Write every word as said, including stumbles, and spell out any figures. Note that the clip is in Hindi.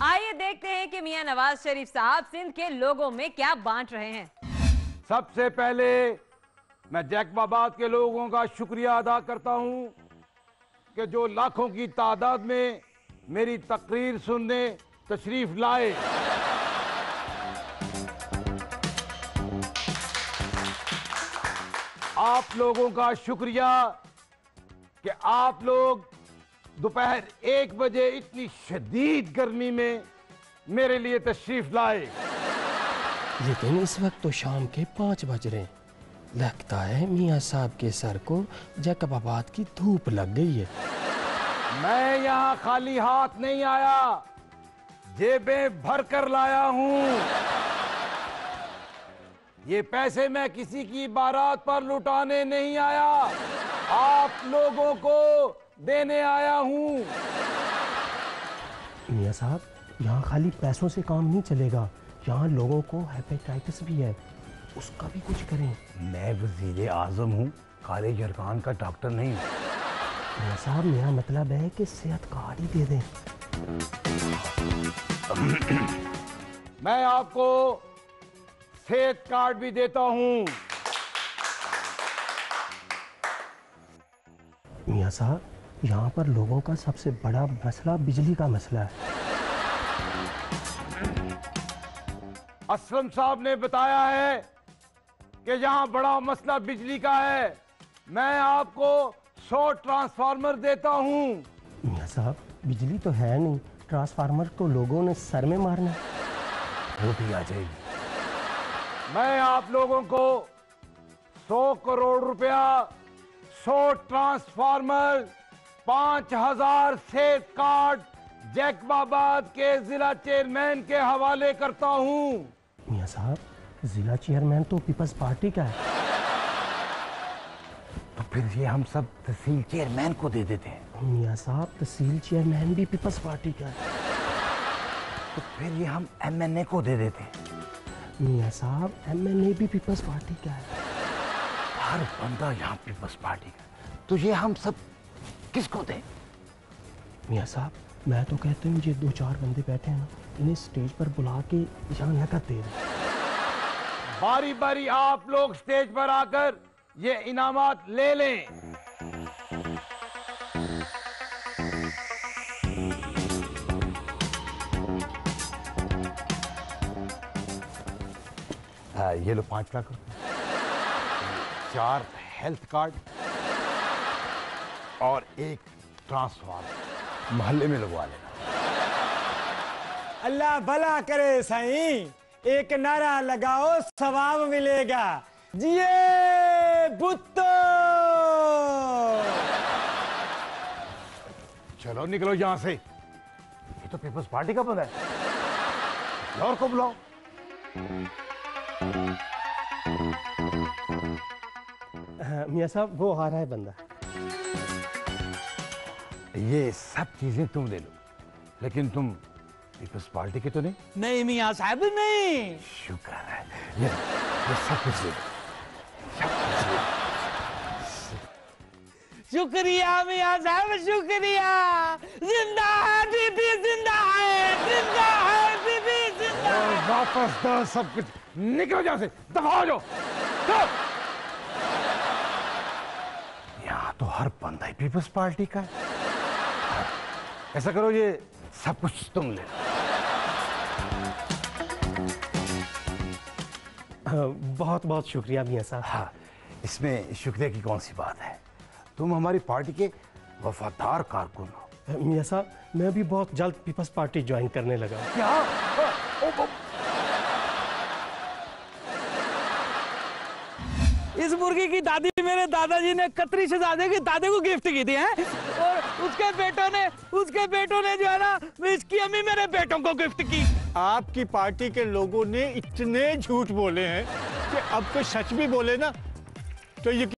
आइए देखते हैं कि मियां नवाज शरीफ साहब सिंध के लोगों में क्या बांट रहे हैं। सबसे पहले मैं जैकबाबाद के लोगों का शुक्रिया अदा करता हूं कि जो लाखों की तादाद में मेरी तकरीर सुनने तशरीफ लाए। आप लोगों का शुक्रिया कि आप लोग दोपहर एक बजे इतनी शदीद गर्मी में मेरे लिए तशरीफ लाए। लेकिन इस वक्त तो शाम के पाँच बज रहे हैं। लगता है मियाँ साहब के सर को जैकबाबाद की धूप लग गई है। मैं यहाँ खाली हाथ नहीं आया, जेबें भर कर लाया हूँ। ये पैसे मैं किसी की बारात पर लुटाने नहीं आया, आप लोगों को देने आया हूँ। मियाँ साहब, यहाँ खाली पैसों से काम नहीं चलेगा, यहाँ लोगों को हेपेटाइटिस भी है, उसका भी कुछ करें। मैं वज़ीर आज़म हूँ, काले जरकान का डॉक्टर नहीं। मियाँ साहब, मेरा मतलब है कि सेहत कार्ड ही दे दें। मैं आपको सेहत कार्ड भी देता हूँ। मियाँ साहब, यहाँ पर लोगों का सबसे बड़ा मसला बिजली का मसला है। असलम साहब ने बताया है कि यहाँ बड़ा मसला बिजली का है। मैं आपको सौ ट्रांसफार्मर देता हूँ। मियाँ साहब, बिजली तो है नहीं, ट्रांसफार्मर को लोगों ने सर में मारना, वो भी आ जाएगी। मैं आप लोगों को सौ करोड़ रुपया, सौ ट्रांसफार्मर, पांच हजार सेहत कार्ड जैकबाबाद के जिला चेयरमैन के हवाले करता हूँ। मियाँ साहब, जिला चेयरमैन तो पीपल्स पार्टी का है। तो फिर ये हम सब तहसील चेयरमैन को दे देते हैं। मियाँ साहब, तहसील चेयरमैन भी पीपल्स पार्टी का है। तो फिर ये हम एमएनए को दे देते हैं। मियाँ साहब, एमएनए भी पीपल्स पार्टी का है। हर बंदा यहाँ पीपल्स पार्टी का, तो ये हम सब किसको दें? मियाँ साहब, मैं तो कहता हूँ ये दो चार बंदे बैठे हैं ना, इन्हें स्टेज पर बुला के यहाँ नकद दे दें। बारी बारी आप लोग स्टेज पर आकर ये इनामात ले लें। आ, ये लो पांच लाख रुपए, चार हेल्थ कार्ड और एक ट्रांसफार्मर मोहल्ले में लगवा लेना। अल्लाह भला करे साईं, एक नारा लगाओ सवाब मिलेगा। जिए भुट्टो। चलो निकलो यहां से, ये तो पीपल्स पार्टी का बंदा है। और को बुलाओ। मियाँ साहब, वो आ रहा है बंदा। ये सब चीजें तुम ले लो, लेकिन तुम पीपल्स पार्टी के तो नहीं? नहीं मियाँ साहब, नहीं। शुक्र है, ये ये सब कुछ ले लो, सब कुछ ले लो। शुक्रिया मियाँ साहब, शुक्रिया। जिंदा है बीबी, जिंदा है, जिंदा है बीबी, जिंदा है। वापस दो सब कुछ, निकलो यहां से, दफा हो जाओ। यहाँ तो हर बंदा ही पीपल्स पार्टी का है। ऐसा करो, ये सब कुछ तुम ले लो। बहुत बहुत शुक्रिया मियाँ साहब। हाँ, इसमें शुक्रिया की कौन सी बात है, तुम हमारी पार्टी के वफादार कारकुन हो। मियाँ साहब, मैं भी बहुत जल्द पीपल्स पार्टी ज्वाइन करने लगा। क्या? ओ, ओ, इस मुर्गी की दादी मेरे दादाजी ने कतरी शहजादे की दादी को गिफ्ट की थी है? और उसके बेटों ने उसके बेटों ने जो है ना, इसकी अम्मी मेरे बेटों को गिफ्ट की। आपकी पार्टी के लोगों ने इतने झूठ बोले हैं कि अब कोई सच भी बोले ना तो ये